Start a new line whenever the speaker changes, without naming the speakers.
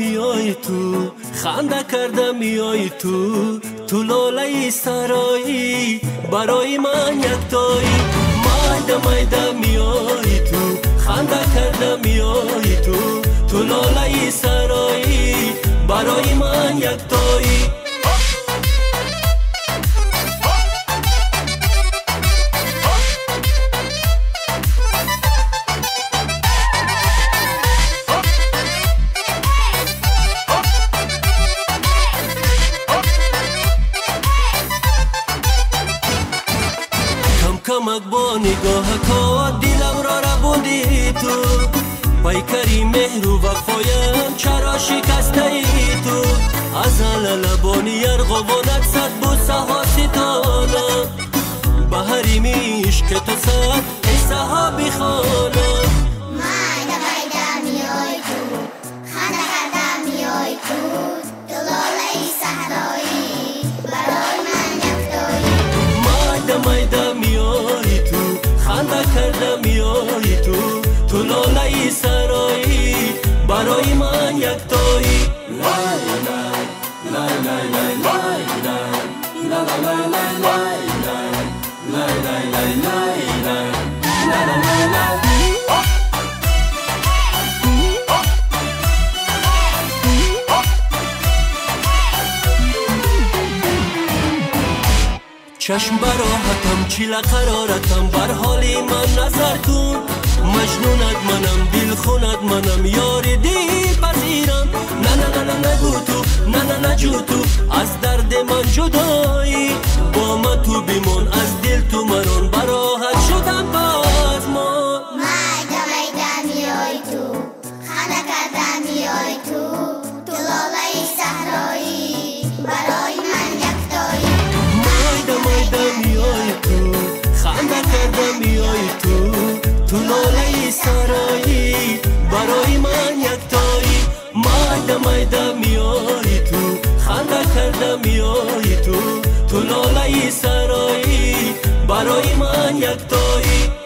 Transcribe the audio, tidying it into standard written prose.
میای تو، خنده کردم میای تو لاله سرایی برای من یکتایی. مایده مایده میای تو، خنده کردم میای تو لاله سرایی برای من یکتایی. کمک با نگاه کا دلم را ربودی تو، پیکری مهر و وفایم چرا شکسته ای تو. از لبانی ارغوانت صد بوسه ها ستانم، به حریم عشق تو صد حصه ها بخوانم.
مایده مایده میای تو، خنده کرده میای تو لاله صحرایی برای من یکتایی.
مایده مایده میای تو، خنده کرده میای تو لاله سرایی برای من یکتایی. لای لای لای لای لای لای لای لای لای لای لای لای. چشم براحتم چیل قرارتم، بر حالی من نظر کن. مجنونت منم دل خونت منم، یار دی پذیرم. نه نه نه نه نگو تو، نه نه نه جو تو، از درد من جدایی. با من تو بیمون از دل تو مرون، براحت شدم باز ما.
مایده مایده میای تو، خنده کرده میای تو لاله صحرایی برای من یکتایی.
مایده مایده میای تو، خنده کرده میای تو لاله سرایی برای من یکتایی. مایده مایده میای تو، خنده کرده میای تو لاله سرایی برای من یکتایی.